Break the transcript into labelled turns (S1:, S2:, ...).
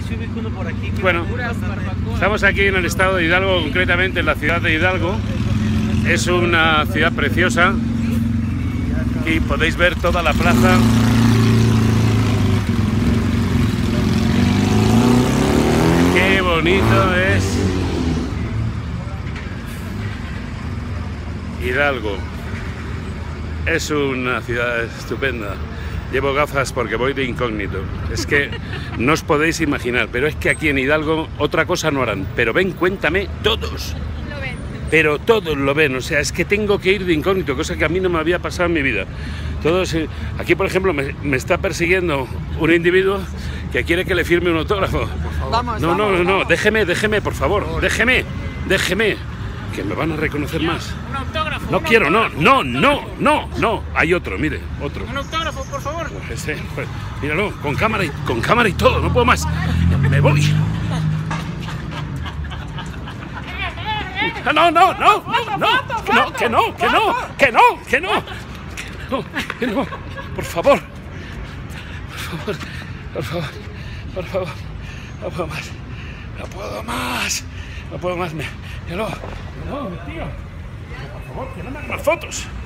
S1: Bueno, estamos aquí en el estado de Hidalgo, concretamente en la ciudad de Hidalgo. Es una ciudad preciosa. Aquí podéis ver toda la plaza. Qué bonito es Hidalgo. Es una ciudad estupenda. Llevo gafas porque voy de incógnito. Es que no os podéis imaginar, pero es que aquí en Hidalgo otra cosa no harán. Pero ven, cuéntame, todos.
S2: Lo ven.
S1: Pero todos lo ven, o sea, es que tengo que ir de incógnito, cosa que a mí no me había pasado en mi vida. Todos, aquí, por ejemplo, me está persiguiendo un individuo que quiere que le firme un autógrafo.
S3: Vamos,
S1: No, déjeme, por favor, déjeme, que me van a reconocer más.
S2: Un autógrafo.
S1: No quiero, no, hay otro, mire, otro.
S2: Un autógrafo, por favor.
S1: Ese, pues, míralo, con cámara y todo, no puedo más, me voy. No, que no, por favor, no puedo más, míralo, tío, por favor, que no me hagan más fotos.